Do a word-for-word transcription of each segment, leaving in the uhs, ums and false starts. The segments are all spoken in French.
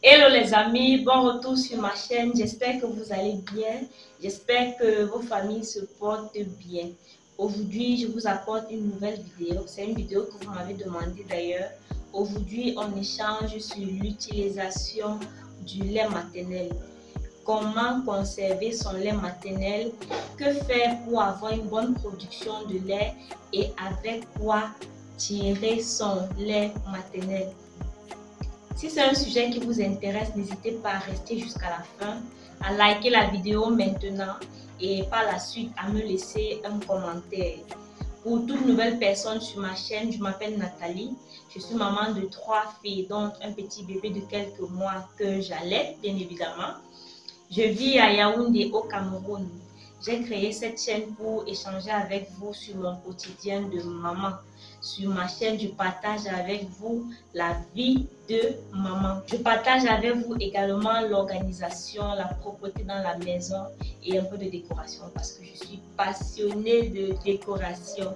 Hello les amis, bon retour sur ma chaîne. J'espère que vous allez bien. J'espère que vos familles se portent bien. Aujourd'hui, je vous apporte une nouvelle vidéo. C'est une vidéo que vous m'avez demandé d'ailleurs. Aujourd'hui, on échange sur l'utilisation du lait maternel. Comment conserver son lait maternel? Que faire pour avoir une bonne production de lait? Et avec quoi tirer son lait maternel? Si c'est un sujet qui vous intéresse, n'hésitez pas à rester jusqu'à la fin, à liker la vidéo maintenant et par la suite à me laisser un commentaire. Pour toute nouvelle personne sur ma chaîne, je m'appelle Nathalie. Je suis maman de trois filles, dont un petit bébé de quelques mois que j'allaite, bien évidemment. Je vis à Yaoundé, au Cameroun. J'ai créé cette chaîne pour échanger avec vous sur mon quotidien de maman. Sur ma chaîne, je partage avec vous la vie de maman. Je partage avec vous également l'organisation, la propreté dans la maison et un peu de décoration parce que je suis passionnée de décoration.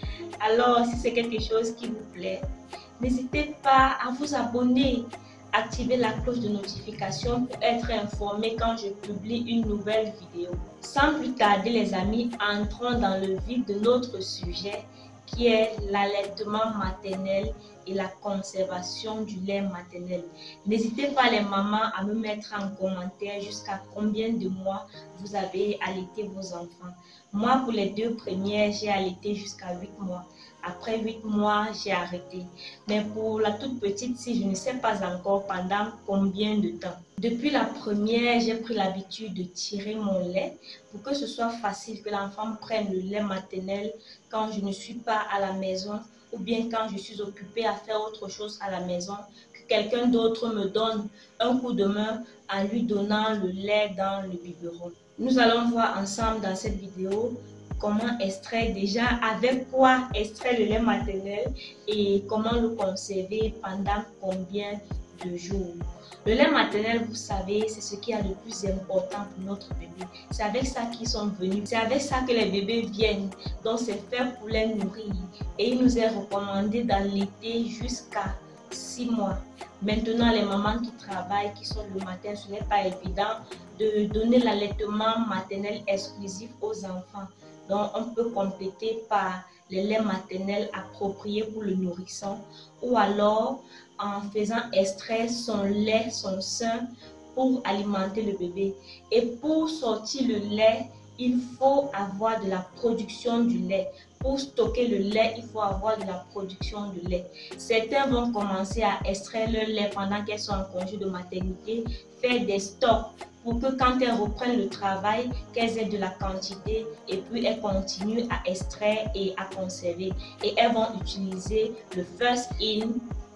Alors, si c'est quelque chose qui vous plaît, n'hésitez pas à vous abonner. Activez la cloche de notification pour être informé quand je publie une nouvelle vidéo. Sans plus tarder les amis, entrons dans le vif de notre sujet qui est l'allaitement maternel et la conservation du lait maternel. N'hésitez pas les mamans à me mettre en commentaire jusqu'à combien de mois vous avez allaité vos enfants. Moi, pour les deux premières, j'ai allaité jusqu'à huit mois. Après huit mois, j'ai arrêté. Mais pour la toute petite, si je ne sais pas encore pendant combien de temps. Depuis la première, j'ai pris l'habitude de tirer mon lait pour que ce soit facile que l'enfant prenne le lait maternel quand je ne suis pas à la maison ou bien quand je suis occupée à faire autre chose à la maison, que quelqu'un d'autre me donne un coup de main en lui donnant le lait dans le biberon. Nous allons voir ensemble dans cette vidéo comment extraire déjà, avec quoi extraire le lait maternel et comment le conserver pendant combien de jours. Le lait maternel, vous savez, c'est ce qui est le plus important pour notre bébé. C'est avec ça qu'ils sont venus. C'est avec ça que les bébés viennent. Donc, c'est fait pour les nourrir. Et il nous est recommandé d'allaiter jusqu'à six mois. Maintenant, les mamans qui travaillent, qui sont le matin, ce n'est pas évident de donner l'allaitement maternel exclusif aux enfants. Donc, on peut compléter par les laits maternels appropriés pour le nourrisson ou alors en faisant extraire son lait, son sein pour alimenter le bébé. Et pour sortir le lait, il faut avoir de la production du lait. Pour stocker le lait, il faut avoir de la production de lait. Certains vont commencer à extraire le lait pendant qu'elles sont en congé de maternité, faire des stocks pour que quand elles reprennent le travail, qu'elles aient de la quantité et puis elles continuent à extraire et à conserver. Et elles vont utiliser le first in,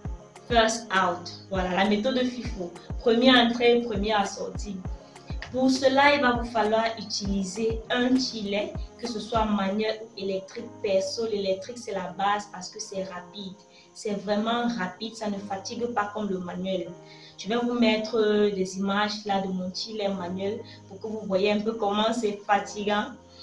first out. Voilà, la méthode FIFO. Première entrée, première sortie. Pour cela, il va vous falloir utiliser un tiret, que ce soit manuel ou électrique. Perso, l'électrique, c'est la base parce que c'est rapide. C'est vraiment rapide, ça ne fatigue pas comme le manuel. Je vais vous mettre des images là de mon tiret manuel pour que vous voyez un peu comment c'est fatigant.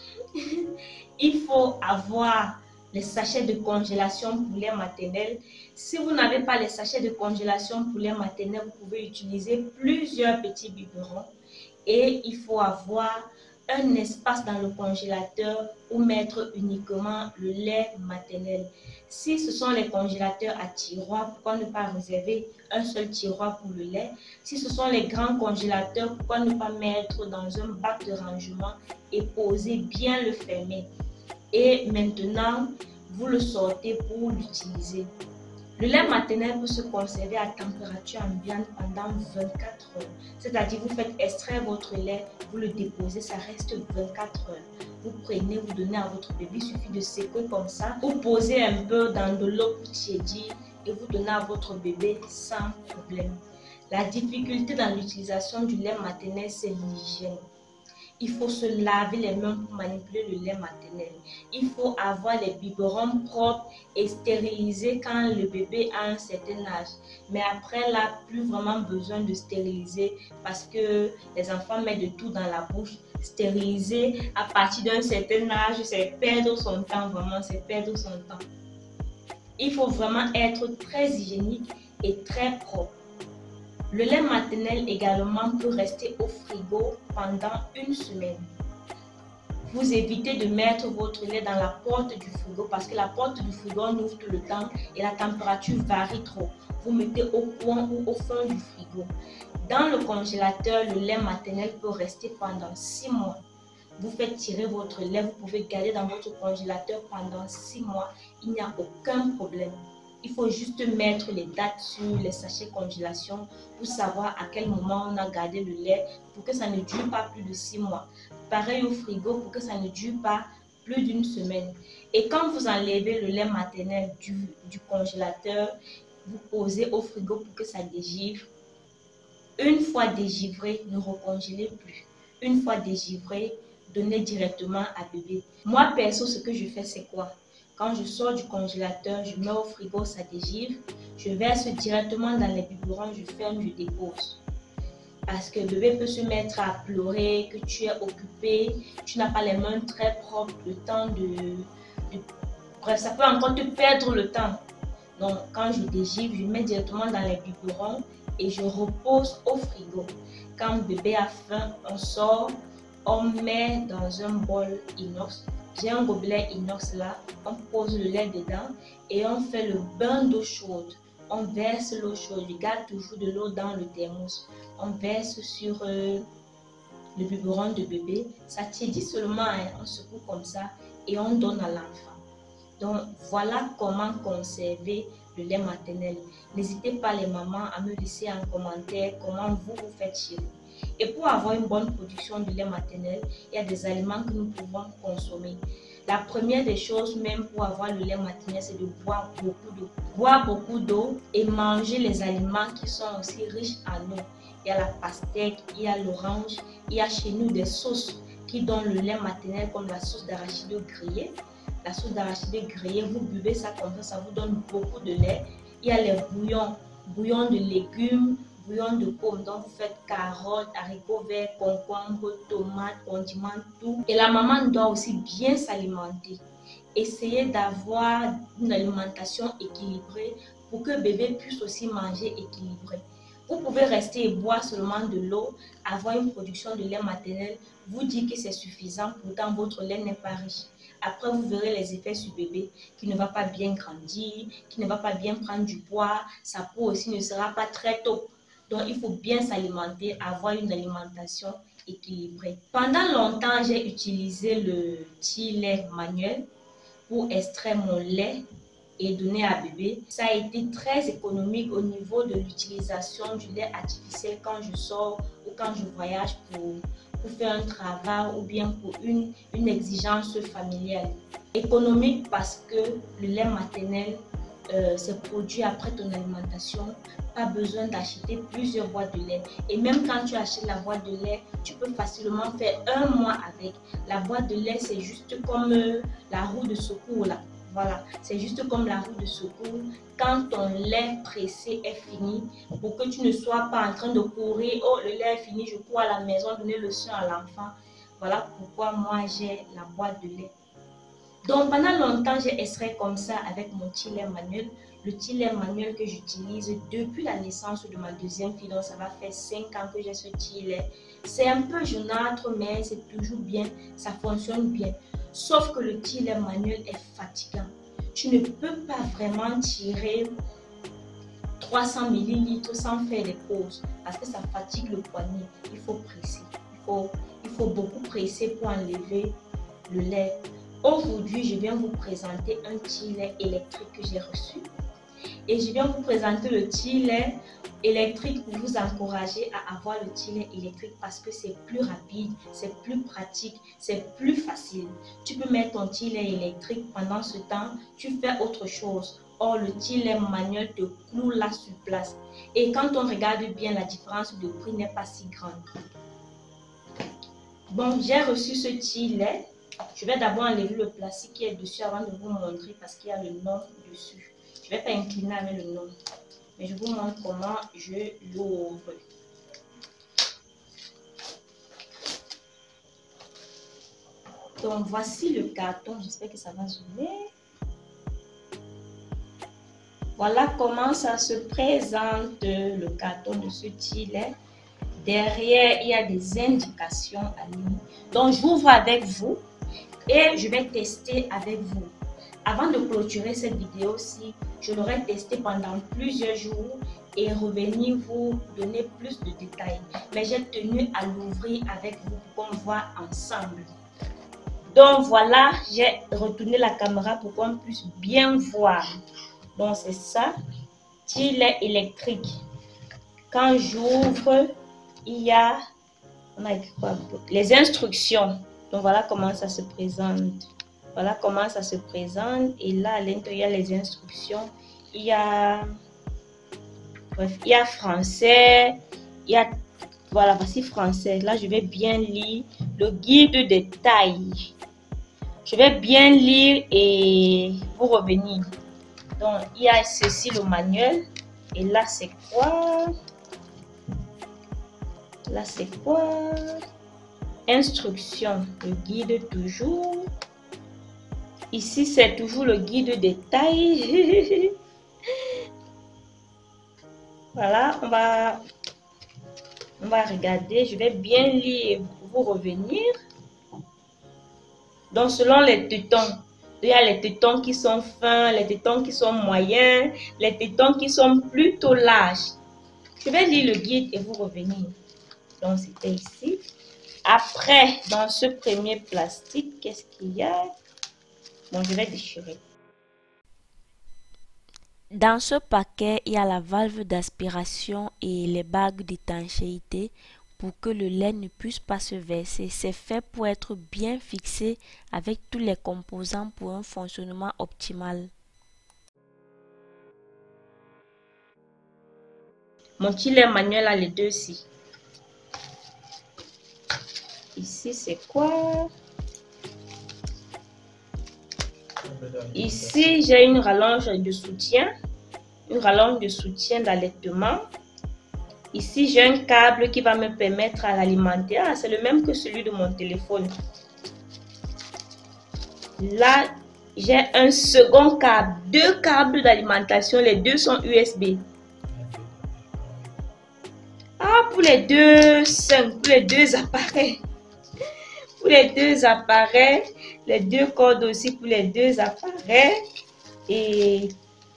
Il faut avoir les sachets de congélation pour lait maternel. Si vous n'avez pas les sachets de congélation pour lait maternel, vous pouvez utiliser plusieurs petits biberons. Et il faut avoir un espace dans le congélateur où mettre uniquement le lait maternel. Si ce sont les congélateurs à tiroir, pourquoi ne pas réserver un seul tiroir pour le lait? Si ce sont les grands congélateurs, pourquoi ne pas mettre dans un bac de rangement et poser bien le fermer? Et maintenant, vous le sortez pour l'utiliser. Le lait maternel peut se conserver à température ambiante pendant vingt-quatre heures. C'est-à-dire, vous faites extraire votre lait, vous le déposez, ça reste vingt-quatre heures. Vous prenez, vous donnez à votre bébé, il suffit de secouer comme ça. Vous posez un peu dans de l'eau pour tiédir et vous donnez à votre bébé sans problème. La difficulté dans l'utilisation du lait maternel, c'est l'hygiène. Il faut se laver les mains pour manipuler le lait maternel. Il faut avoir les biberons propres et stérilisés quand le bébé a un certain âge. Mais après, là, plus vraiment besoin de stériliser parce que les enfants mettent de tout dans la bouche. Stériliser à partir d'un certain âge, c'est perdre son temps, vraiment, c'est perdre son temps. Il faut vraiment être très hygiénique et très propre. Le lait maternel également peut rester au frigo pendant une semaine. Vous évitez de mettre votre lait dans la porte du frigo parce que la porte du frigo on ouvre tout le temps et la température varie trop. Vous mettez au coin ou au fond du frigo. Dans le congélateur, le lait maternel peut rester pendant six mois. Vous faites tirer votre lait, vous pouvez garder dans votre congélateur pendant six mois. Il n'y a aucun problème. Il faut juste mettre les dates sur les sachets congélation pour savoir à quel moment on a gardé le lait pour que ça ne dure pas plus de six mois. Pareil au frigo pour que ça ne dure pas plus d'une semaine. Et quand vous enlevez le lait maternel du, du congélateur, vous posez au frigo pour que ça dégivre. Une fois dégivré, ne recongélez plus. Une fois dégivré, donnez directement à bébé. Moi, perso, ce que je fais, c'est quoi? Quand je sors du congélateur, je mets au frigo, ça dégivre. Je verse directement dans les biberons, je ferme, je dépose. Parce que bébé peut se mettre à pleurer, que tu es occupé, tu n'as pas les mains très propres, le temps de, de... Bref, ça peut encore te perdre le temps. Donc, quand je dégivre, je mets directement dans les biberons et je repose au frigo. Quand bébé a faim, on sort, on met dans un bol inox. J'ai un gobelet inox là, on pose le lait dedans et on fait le bain d'eau chaude. On verse l'eau chaude, je garde toujours de l'eau dans le thermos. On verse sur euh, le biberon de bébé. Ça tiédit seulement, hein, on secoue comme ça et on donne à l'enfant. Donc voilà comment conserver le lait maternel. N'hésitez pas les mamans à me laisser en commentaire comment vous vous faites chez vous. Et pour avoir une bonne production de lait maternel, il y a des aliments que nous pouvons consommer. La première des choses, même pour avoir le lait maternel, c'est de boire beaucoup d'eau. Boire beaucoup d'eau et manger les aliments qui sont aussi riches en eau. Il y a la pastèque, il y a l'orange, il y a chez nous des sauces qui donnent le lait maternel comme la sauce d'arachide grillée. La sauce d'arachide grillée, vous buvez ça comme ça, ça vous donne beaucoup de lait. Il y a les bouillons, bouillons de légumes, bouillon de pommes, donc vous faites carottes, haricots verts, concombres, tomates, condiments, tout. Et la maman doit aussi bien s'alimenter. Essayez d'avoir une alimentation équilibrée pour que bébé puisse aussi manger équilibré. Vous pouvez rester et boire seulement de l'eau, avoir une production de lait maternel, vous dire que c'est suffisant, pourtant votre lait n'est pas riche. Après, vous verrez les effets sur bébé qui ne va pas bien grandir, qui ne va pas bien prendre du poids, sa peau aussi ne sera pas très top. Donc, il faut bien s'alimenter, avoir une alimentation équilibrée. Pendant longtemps, j'ai utilisé le tire-lait manuel pour extraire mon lait et donner à bébé. Ça a été très économique au niveau de l'utilisation du lait artificiel quand je sors ou quand je voyage pour, pour faire un travail ou bien pour une, une exigence familiale. Économique parce que le lait maternel euh, c'est produit après ton alimentation. Pas besoin d'acheter plusieurs boîtes de lait. Et même quand tu achètes la boîte de lait, tu peux facilement faire un mois avec. La boîte de lait, c'est juste comme euh, la roue de secours là. Voilà, c'est juste comme la roue de secours. Quand ton lait pressé est fini, pour que tu ne sois pas en train de courir, oh le lait est fini, je cours à la maison donner le sein à l'enfant. Voilà pourquoi moi j'ai la boîte de lait. Donc pendant longtemps, j'ai extrait comme ça avec mon tire-lait manuel. Le tire-lait manuel que j'utilise depuis la naissance de ma deuxième fille, donc ça va faire cinq ans que j'ai ce tire-lait. C'est un peu jaunâtre, mais c'est toujours bien, ça fonctionne bien. Sauf que le tire-lait manuel est fatigant. Tu ne peux pas vraiment tirer trois cents millilitres sans faire des pauses parce que ça fatigue le poignet. Il faut presser. Il faut, il faut beaucoup presser pour enlever le lait. Aujourd'hui, je viens vous présenter un tire-lait électrique que j'ai reçu. Et je viens vous présenter le tire-lait électrique pour vous encourager à avoir le tire-lait électrique parce que c'est plus rapide, c'est plus pratique, c'est plus facile. Tu peux mettre ton tire-lait électrique pendant ce temps, tu fais autre chose. Or, le tire-lait manuel te cloue là sur place. Et quand on regarde bien, la différence de prix n'est pas si grande. Bon, j'ai reçu ce tire-lait. Je vais d'abord enlever le plastique qui est dessus avant de vous montrer parce qu'il y a le nom dessus. Je ne vais pas incliner avec le nom, mais je vous montre comment je l'ouvre. Donc voici le carton, j'espère que ça va zoomer. Voilà comment ça se présente le carton de ce stylet. Derrière, il y a des indications à lire. Donc, j'ouvre avec vous et je vais tester avec vous. Avant de clôturer cette vidéo-ci, je l'aurai testé pendant plusieurs jours et revenir vous donner plus de détails. Mais j'ai tenu à l'ouvrir avec vous pour qu'on voit ensemble. Donc voilà, j'ai retourné la caméra pour qu'on puisse bien voir. Donc c'est ça, stylet électrique. Quand j'ouvre, il y a, on a écrit quoi? Les instructions. Donc voilà comment ça se présente. Voilà comment ça se présente. Et là, à l'intérieur, il y a les instructions. Il y a, bref, il y a français. Il y a, voilà, voici français. Là, je vais bien lire le guide des tailles. Je vais bien lire et vous revenir. Donc, il y a ceci, le manuel. Et là, c'est quoi? Là, c'est quoi? Instruction, le guide toujours. Ici, c'est toujours le guide des tailles. Voilà, on va, on va regarder. Je vais bien lire pour vous revenir. Donc, selon les tétons, il y a les tétons qui sont fins, les tétons qui sont moyens, les tétons qui sont plutôt larges. Je vais lire le guide et vous revenir. Donc, c'était ici. Après, dans ce premier plastique, qu'est-ce qu'il y a? Bon, je vais déchirer. Dans ce paquet, il y a la valve d'aspiration et les bagues d'étanchéité pour que le lait ne puisse pas se verser. C'est fait pour être bien fixé avec tous les composants pour un fonctionnement optimal. Mon stylet manuel a les deux ici. Ici, c'est quoi? Ici, j'ai une rallonge de soutien. Une rallonge de soutien d'allaitement. Ici, j'ai un câble qui va me permettre à l'alimenter. Ah, c'est le même que celui de mon téléphone. Là, j'ai un second câble. Deux câbles d'alimentation. Les deux sont U S B. Ah, pour les deux, cinq, pour les deux appareils. Pour les deux appareils. Les deux cordes aussi pour les deux appareils. Et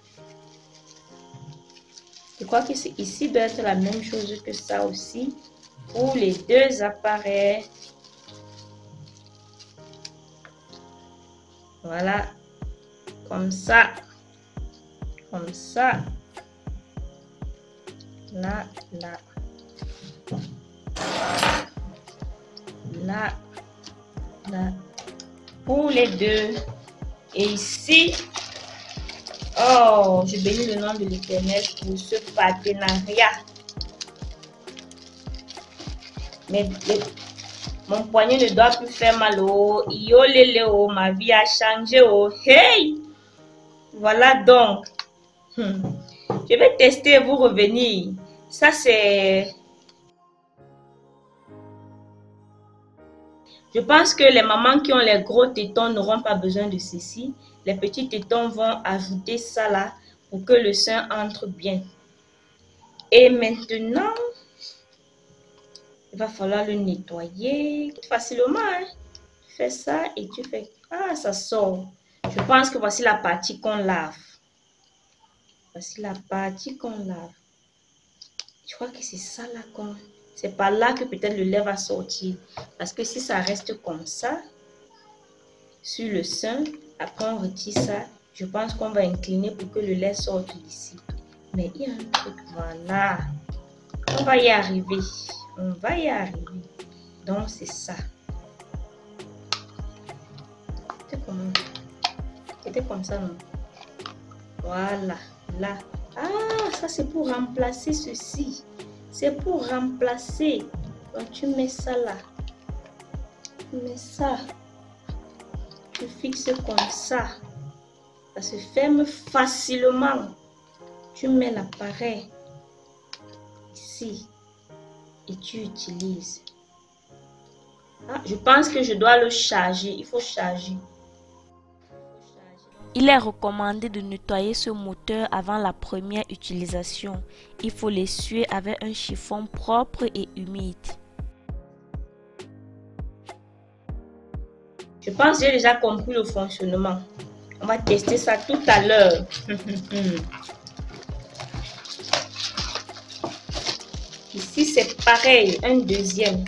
je crois que ici doit être la même chose que ça aussi. Pour les deux appareils. Voilà. Comme ça. Comme ça. Là, là. Là. Là. Pour les deux. Et ici. Oh, je bénis le nom de l'Éternel pour ce partenariat. Mais les, mon poignet ne doit plus faire mal. Oh, yo lele, oh, ma vie a changé. Oh, hey! Voilà donc. Hmm. Je vais tester et vous revenir. Ça, c'est... Je pense que les mamans qui ont les gros tétons n'auront pas besoin de ceci. Les petits tétons vont ajouter ça là pour que le sein entre bien. Et maintenant, il va falloir le nettoyer facilement. Hein. Tu fais ça et tu fais... Ah, ça sort. Je pense que voici la partie qu'on lave. Voici la partie qu'on lave. Je crois que c'est ça là qu'on... C'est par là que peut-être le lait va sortir. Parce que si ça reste comme ça, sur le sein, après on retire ça, je pense qu'on va incliner pour que le lait sorte d'ici. Mais il y a un truc, voilà. On va y arriver. On va y arriver. Donc c'est ça. C'était comment? C'était comme ça, non? Voilà. Là. Ah, ça c'est pour remplacer ceci. C'est pour remplacer. Donc tu mets ça là. Tu mets ça. Tu fixes comme ça. Ça se ferme facilement. Tu mets l'appareil ici. Et tu utilises. Ah, je pense que je dois le charger. Il faut charger. Il est recommandé de nettoyer ce moteur avant la première utilisation. Il faut l'essuyer avec un chiffon propre et humide. Je pense que j'ai déjà compris le fonctionnement. On va tester ça tout à l'heure. Ici, c'est pareil, un deuxième.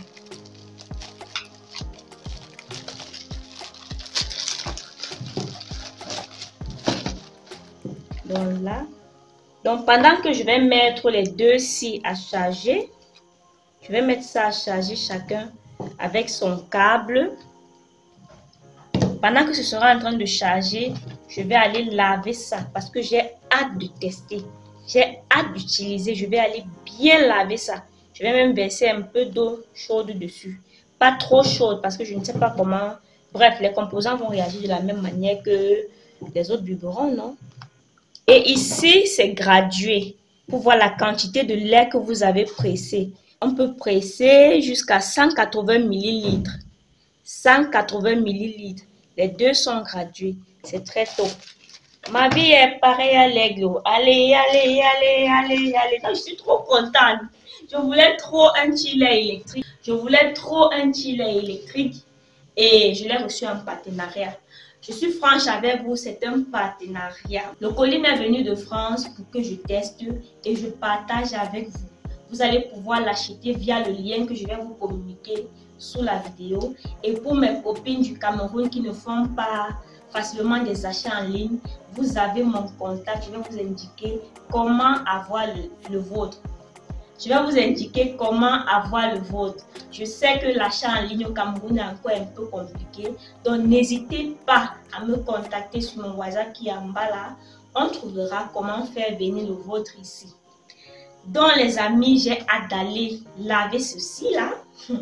Donc là, donc pendant que je vais mettre les deux-ci à charger, je vais mettre ça à charger chacun avec son câble. Pendant que ce sera en train de charger, je vais aller laver ça parce que j'ai hâte de tester. J'ai hâte d'utiliser. Je vais aller bien laver ça. Je vais même verser un peu d'eau chaude dessus. Pas trop chaude parce que je ne sais pas comment. Bref, les composants vont réagir de la même manière que les autres biberons, non? Et ici, c'est gradué pour voir la quantité de lait que vous avez pressé. On peut presser jusqu'à cent quatre-vingts millilitres. cent quatre-vingts millilitres. Les deux sont gradués. C'est très tôt. Ma vie est pareille à l'aigle. Allez, allez, allez, allez, allez. Non, je suis trop contente. Je voulais trop un chiller électrique. Je voulais trop un chiller électrique. Et je l'ai reçu en partenariat. Je suis franche avec vous, c'est un partenariat. Le colis m'est venu de France pour que je teste et je partage avec vous. Vous allez pouvoir l'acheter via le lien que je vais vous communiquer sous la vidéo. Et pour mes copines du Cameroun qui ne font pas facilement des achats en ligne, vous avez mon contact. Je vais vous indiquer comment avoir le, le vôtre. Je vais vous indiquer comment avoir le vôtre. Je sais que l'achat en ligne au Cameroun est encore un peu compliqué. Donc, n'hésitez pas à me contacter sur mon WhatsApp qui est en bas là. On trouvera comment faire venir le vôtre ici. Donc, les amis, j'ai hâte d'aller laver ceci là.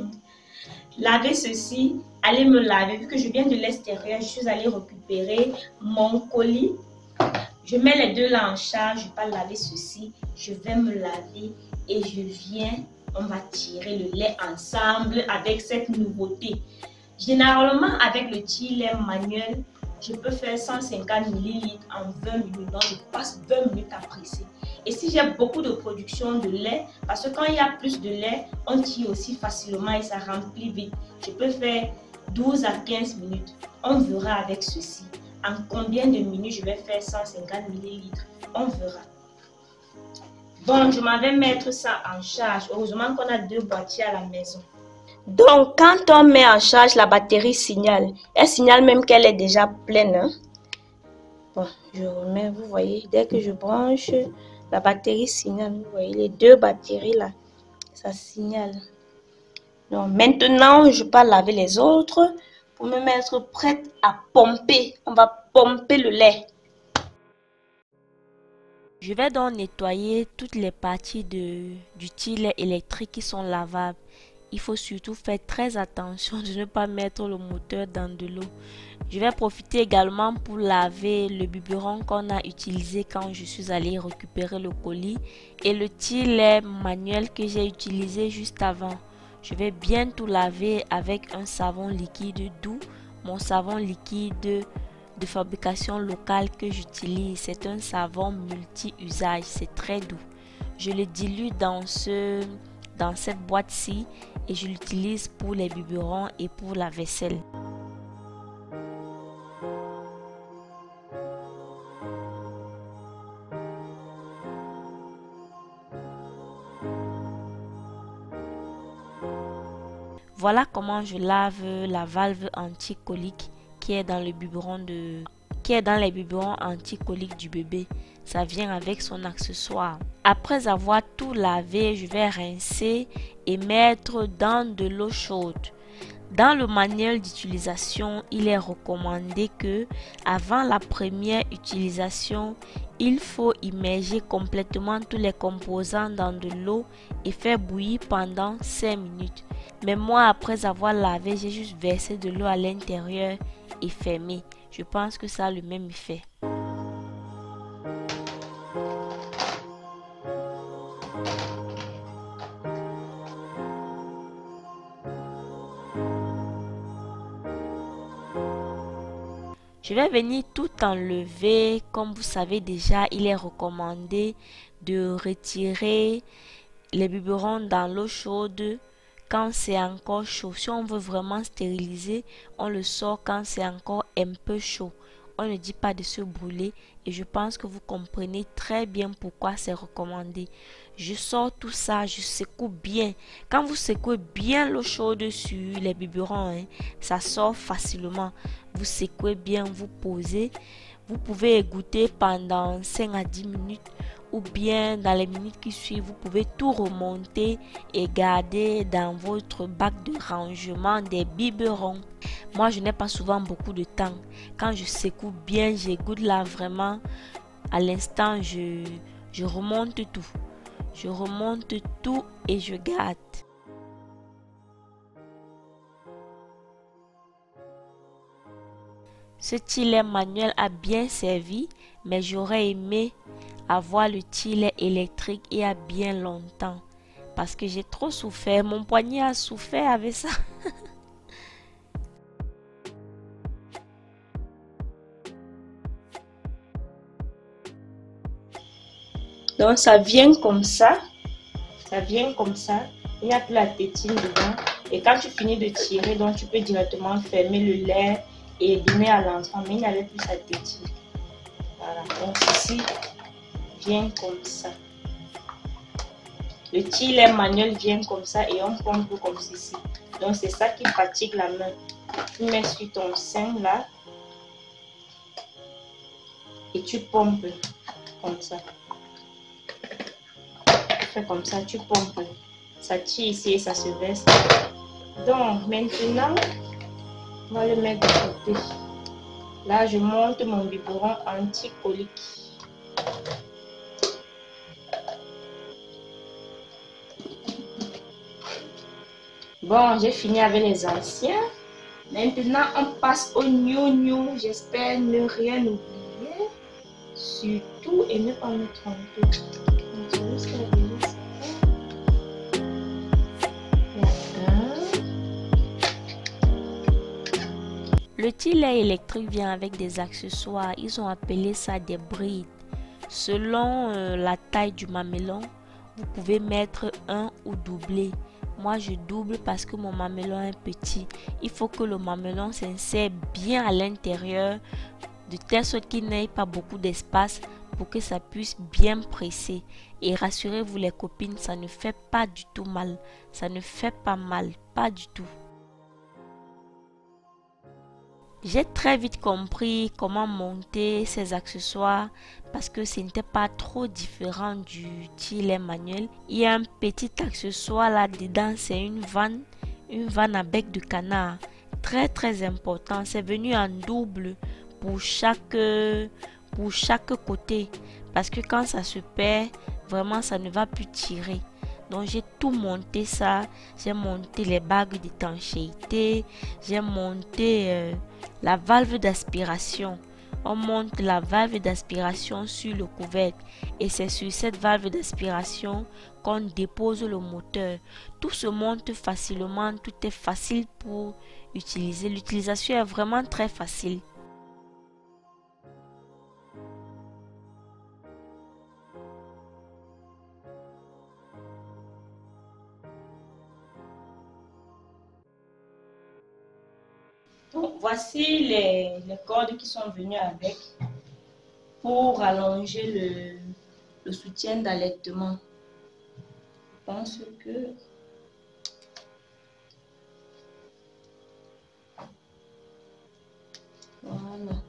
Laver ceci. Allez me laver. Vu que je viens de l'extérieur, je suis allée récupérer mon colis. Je mets les deux là en charge. Je ne vais pas laver ceci. Je vais me laver. Et je viens, on va tirer le lait ensemble avec cette nouveauté. Généralement, avec le chiller manuel, je peux faire cent cinquante millilitres en vingt minutes. Donc, je passe vingt minutes à presser. Et si j'ai beaucoup de production de lait, parce que quand il y a plus de lait, on tire aussi facilement et ça remplit vite. Je peux faire douze à quinze minutes. On verra avec ceci. En combien de minutes je vais faire cent cinquante millilitres. On verra. Bon, je m'en vais mettre ça en charge. Heureusement qu'on a deux boîtiers à la maison. Donc, quand on met en charge, la batterie signale. Elle signale même qu'elle est déjà pleine. Hein? Bon, je remets, vous voyez, dès que je branche, la batterie signale. Vous voyez, les deux batteries là, ça signale. Donc, maintenant, je peux laver les autres pour me mettre prête à pomper. On va pomper le lait. Je vais donc nettoyer toutes les parties de, du chiller électrique qui sont lavables. Il faut surtout faire très attention de ne pas mettre le moteur dans de l'eau. Je vais profiter également pour laver le biberon qu'on a utilisé quand je suis allée récupérer le colis et le chiller manuel que j'ai utilisé juste avant. Je vais bien tout laver avec un savon liquide doux, mon savon liquide de fabrication locale que j'utilise. C'est un savon multi-usage, c'est très doux. Je le dilue dans, ce, dans cette boîte-ci et je l'utilise pour les biberons et pour la vaisselle. Voilà comment je lave la valve anti-colique qui est dans le biberon de qui est dans les biberons anti-coliques du bébé. Ça vient avec son accessoire. Après avoir tout lavé, je vais rincer et mettre dans de l'eau chaude. Dans le manuel d'utilisation, il est recommandé que avant la première utilisation, il faut immerger complètement tous les composants dans de l'eau et faire bouillir pendant cinq minutes. Mais moi, après avoir lavé, j'ai juste versé de l'eau à l'intérieur et fermé. Je pense que ça a le même effet. Je vais venir tout enlever. Comme vous savez déjà, il est recommandé de retirer les biberons dans l'eau chaude quand c'est encore chaud. Si on veut vraiment stériliser, on le sort quand c'est encore un peu chaud. On ne dit pas de se brûler et je pense que vous comprenez très bien pourquoi c'est recommandé. Je sors tout ça, je secoue bien. Quand vous secouez bien l'eau chaude sur les biberons, hein, ça sort facilement. Vous secouez bien, vous posez. Vous pouvez égoutter pendant cinq à dix minutes ou bien dans les minutes qui suivent, vous pouvez tout remonter et garder dans votre bac de rangement des biberons. Moi, je n'ai pas souvent beaucoup de temps. Quand je secoue bien, j'égoutte là vraiment. À l'instant, je, je remonte tout. Je remonte tout et je garde. Ce tilet manuel a bien servi, mais j'aurais aimé avoir le tilet électrique il y a bien longtemps. Parce que j'ai trop souffert. Mon poignet a souffert avec ça. Donc ça vient comme ça. Ça vient comme ça. Il n'y a plus la tétine dedans. Et quand tu finis de tirer, donc tu peux directement fermer le lait et donner à l'enfant. Mais il n'avait plus sa tétine. Voilà. Donc ici, vient comme ça. Le tilet manuel vient comme ça et on pompe comme ceci. Donc c'est ça qui fatigue la main. Tu mets sur ton sein là. Et tu pompes comme ça. Comme ça, tu pompes, ça tire ici et ça se verse. Donc maintenant, on va le mettre de côté. Là, je monte mon biberon anti-colique. Bon, j'ai fini avec les anciens. Maintenant, on passe au new new. J'espère ne rien oublier. Surtout et ne pas me tromper. Le tilet électrique vient avec des accessoires. Ils ont appelé ça des brides. Selon euh, la taille du mamelon, vous pouvez mettre un ou doubler. Moi, je double parce que mon mamelon est petit. Il faut que le mamelon s'insère bien à l'intérieur, de telle sorte qu'il n'ait pas beaucoup d'espace pour que ça puisse bien presser. Et rassurez-vous les copines, ça ne fait pas du tout mal. Ça ne fait pas mal, pas du tout. J'ai très vite compris comment monter ces accessoires parce que ce n'était pas trop différent du tilet manuel. Il y a un petit accessoire là-dedans, c'est une vanne, une vanne à bec de canard. Très très important, c'est venu en double pour chaque, pour chaque côté. Parce que quand ça se perd, vraiment ça ne va plus tirer. Donc j'ai tout monté ça, j'ai monté les bagues d'étanchéité, j'ai monté euh, la valve d'aspiration. On monte la valve d'aspiration sur le couvercle et c'est sur cette valve d'aspiration qu'on dépose le moteur. Tout se monte facilement, tout est facile pour utiliser. L'utilisation est vraiment très facile. Donc, voici les, les cordes qui sont venues avec pour allonger le, le soutien d'allaitement. Je pense que voilà.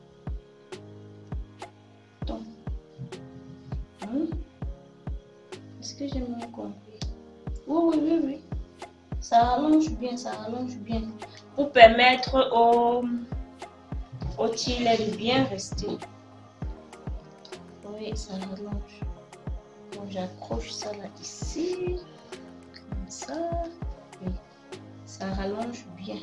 Donc, hein? Est-ce que j'ai bien compris? Oui, oui, oui, oui. Ça rallonge bien, ça rallonge bien. Pour permettre au, au tilet de bien rester. Oui, ça rallonge. Donc j'accroche ça là ici. Comme ça. Oui. Ça rallonge bien.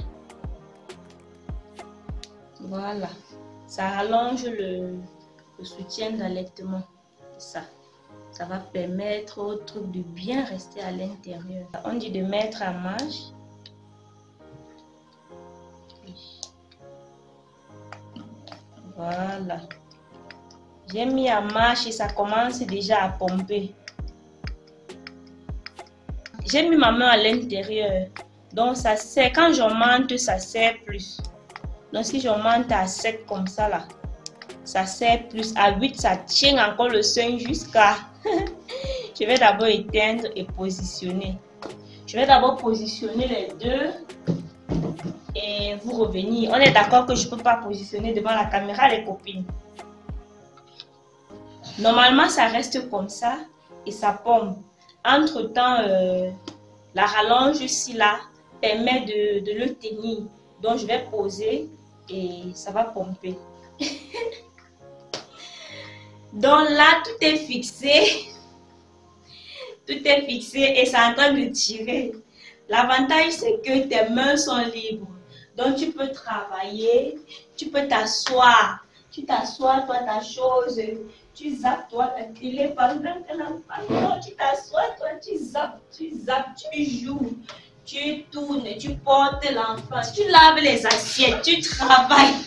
Voilà. Ça rallonge le, le soutien d'allaitement. Ça. Ça va permettre au truc de bien rester à l'intérieur. On dit de mettre à marge. Voilà. J'ai mis en marche et ça commence déjà à pomper. J'ai mis ma main à l'intérieur. Donc ça sert. Quand j'augmente, ça sert plus. Donc si j'augmente à sept comme ça là, ça sert plus. À huit, ça tient encore le sein jusqu'à... Je vais d'abord éteindre et positionner. Je vais d'abord positionner les deux et vous revenir. On est d'accord que je ne peux pas positionner devant la caméra, les copines. Normalement, ça reste comme ça et ça pompe. Entre-temps, euh, la rallonge ici là permet de, de le tenir. Donc, je vais poser et ça va pomper. Donc là, tout est fixé. Tout est fixé et c'est en train de tirer. L'avantage, c'est que tes mains sont libres. Donc, tu peux travailler, tu peux t'asseoir. Tu t'assois, toi, ta chose. Tu zappes, toi, ta télé. Pendant que l'enfant, tu t'assois, toi, tu zappes, tu zappes, tu joues. Tu tournes, tu portes l'enfant. Tu laves les assiettes, tu travailles.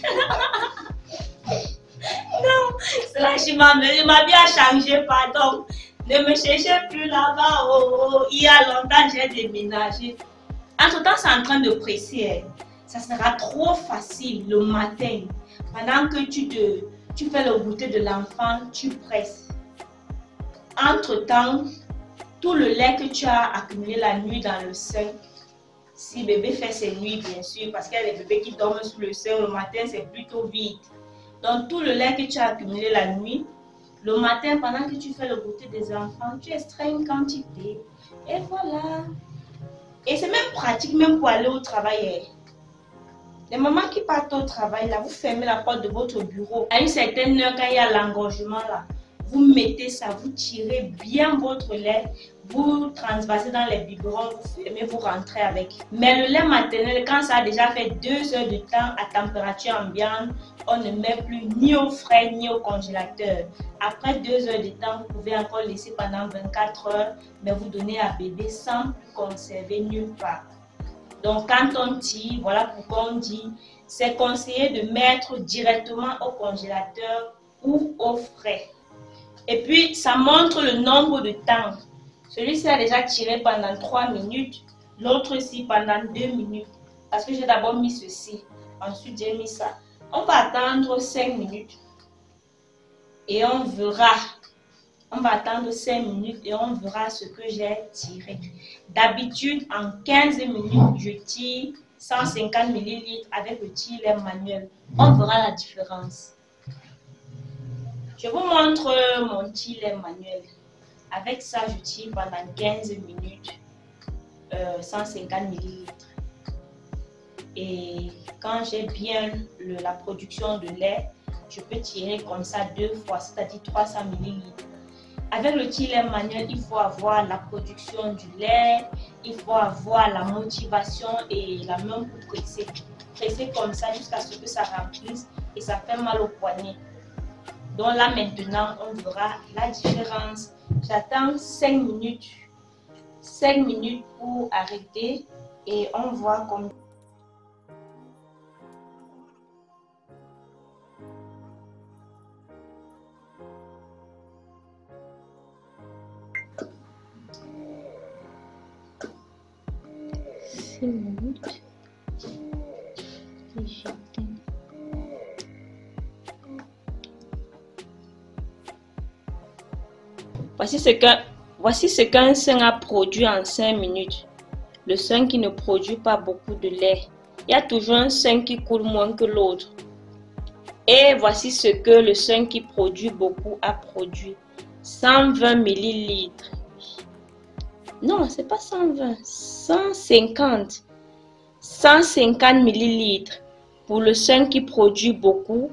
Non, c'est là, je m'as bien changé, pardon. Ne me cherchez plus là-bas. Oh, oh, il y a longtemps, j'ai déménagé. Entre-temps, c'est en train de presser. Ça sera trop facile le matin. Pendant que tu, te, tu fais le goûter de l'enfant, tu presses. Entre-temps, tout le lait que tu as accumulé la nuit dans le sein, si bébé fait ses nuits, bien sûr, parce qu'il y a des bébés qui dorment sous le sein, le matin, c'est plutôt vite. Donc, tout le lait que tu as accumulé la nuit, le matin, pendant que tu fais le goûter des enfants, tu extrais une quantité. Et voilà. Et c'est même pratique, même pour aller au travail. Les mamans qui partent au travail, là, vous fermez la porte de votre bureau. À une certaine heure, quand il y a l'engorgement, là, vous mettez ça, vous tirez bien votre lait, vous transvasez dans les biberons, vous fermez, vous rentrez avec. Mais le lait maternel, quand ça a déjà fait deux heures de temps à température ambiante, on ne met plus ni au frais ni au congélateur. Après deux heures de temps, vous pouvez encore laisser pendant vingt-quatre heures, mais vous donnez à bébé sans plus conserver nulle part. Donc quand on tire, voilà pourquoi on dit, c'est conseillé de mettre directement au congélateur ou au frais. Et puis, ça montre le nombre de temps. Celui-ci a déjà tiré pendant trois minutes, l'autre-ci pendant deux minutes. Parce que j'ai d'abord mis ceci, ensuite j'ai mis ça. On va attendre cinq minutes et on verra. On va attendre cinq minutes et on verra ce que j'ai tiré. D'habitude, en quinze minutes, je tire cent cinquante millilitres avec le tire manuel. On verra la différence. Je vous montre mon tire manuel. Avec ça, je tire pendant quinze minutes, euh, cent cinquante millilitres. Et quand j'ai bien le, la production de lait, je peux tirer comme ça deux fois, c'est-à-dire trois cents millilitres. Avec le tire manuel, il faut avoir la production du lait, il faut avoir la motivation et la main pour presser. Presser comme ça jusqu'à ce que ça remplisse et ça fait mal au poignet. Donc là maintenant, on verra la différence. J'attends cinq minutes. cinq minutes pour arrêter et on voit comme... six minutes. Voici ce qu'un voici ce qu'un sein a produit en cinq minutes. Le sein qui ne produit pas beaucoup de lait. Il y a toujours un sein qui coule moins que l'autre. Et voici ce que le sein qui produit beaucoup a produit. cent vingt millilitres. Non, c'est pas cent vingt. cent cinquante. cent cinquante millilitres. Pour le sein qui produit beaucoup.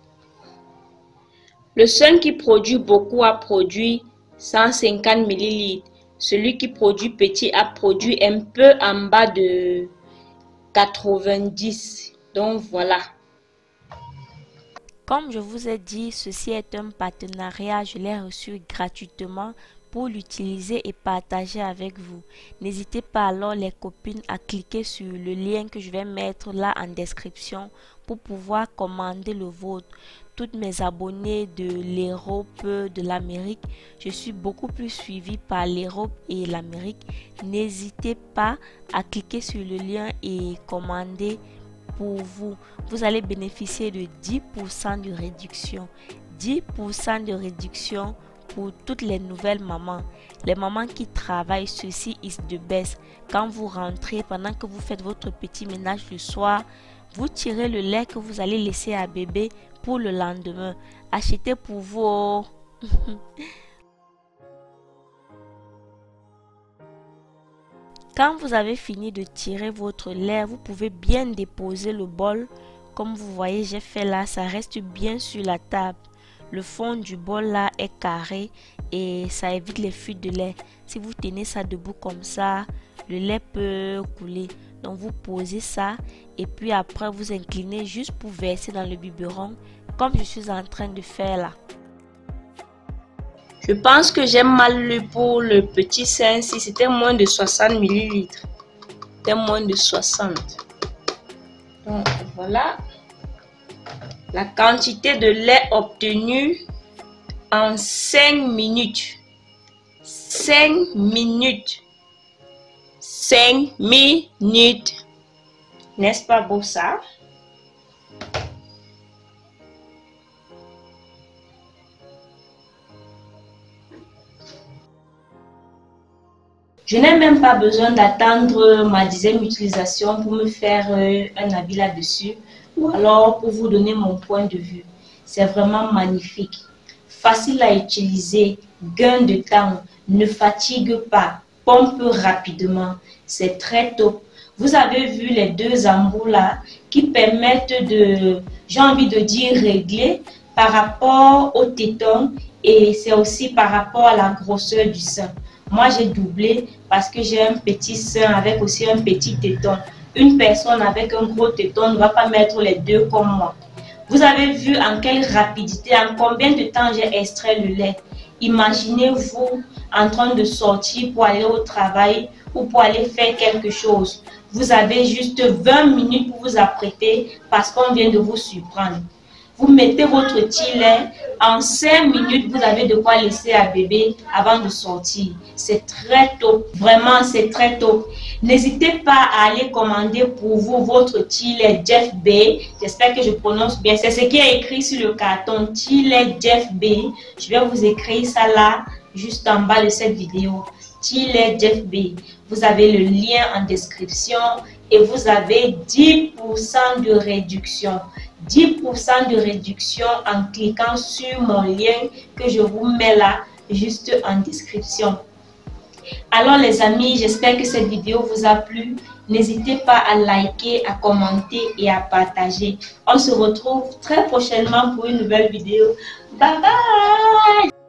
Le sein qui produit beaucoup a produit cent cinquante millilitres. Celui qui produit petit a produit un peu en bas de quatre-vingt-dix. Donc voilà. Comme je vous ai dit, ceci est un partenariat. Je l'ai reçu gratuitement pour l'utiliser et partager avec vous. N'hésitez pas alors les copines à cliquer sur le lien que je vais mettre là en description pour pouvoir commander le vôtre. Toutes mes abonnés de l'Europe, de l'Amérique, je suis beaucoup plus suivie par l'Europe et l'Amérique. N'hésitez pas à cliquer sur le lien et commander pour vous. Vous allez bénéficier de dix pour cent de réduction. dix pour cent de réduction pour toutes les nouvelles mamans. Les mamans qui travaillent, ceci is the best. Quand vous rentrez, pendant que vous faites votre petit ménage le soir, vous tirez le lait que vous allez laisser à bébé pour le lendemain. Achetez pour vous. Quand vous avez fini de tirer votre lait, vous pouvez bien déposer le bol. Comme vous voyez, j'ai fait là, ça reste bien sur la table. Le fond du bol là est carré et ça évite les fuites de lait. Si vous tenez ça debout comme ça, le lait peut couler. Donc vous posez ça et puis après vous inclinez juste pour verser dans le biberon comme je suis en train de faire là. Je pense que j'ai mal lu pour le petit sein si c'était moins de soixante millilitres. C'était moins de soixante. Donc voilà la quantité de lait obtenue en cinq minutes. cinq minutes. cinq minutes. N'est-ce pas beau ça? Je n'ai même pas besoin d'attendre ma dixième utilisation pour me faire euh, un avis là-dessus ou alors pour vous donner mon point de vue. C'est vraiment magnifique. Facile à utiliser, gain de temps, ne fatigue pas, pompe rapidement. C'est très top. Vous avez vu les deux embouts là qui permettent de, j'ai envie de dire, régler par rapport au téton et c'est aussi par rapport à la grosseur du sein. Moi, j'ai doublé parce que j'ai un petit sein avec aussi un petit téton. Une personne avec un gros téton ne va pas mettre les deux comme moi. Vous avez vu en quelle rapidité, en combien de temps j'ai extrait le lait. Imaginez-vous en train de sortir pour aller au travail ou pour aller faire quelque chose. Vous avez juste vingt minutes pour vous apprêter parce qu'on vient de vous surprendre. Vous mettez votre petit lait, en cinq minutes, vous avez de quoi laisser à bébé avant de sortir. C'est très top, vraiment c'est très top. N'hésitez pas à aller commander pour vous votre petit lait Jeff B. J'espère que je prononce bien. C'est ce qui est écrit sur le carton, petit lait Jeff B. Je vais vous écrire ça là, juste en bas de cette vidéo. Petit lait Jeff B. Vous avez le lien en description et vous avez dix pour cent de réduction. dix pour cent de réduction en cliquant sur mon lien que je vous mets là juste en description. Alors les amis, j'espère que cette vidéo vous a plu. N'hésitez pas à liker, à commenter et à partager. On se retrouve très prochainement pour une nouvelle vidéo. Bye bye!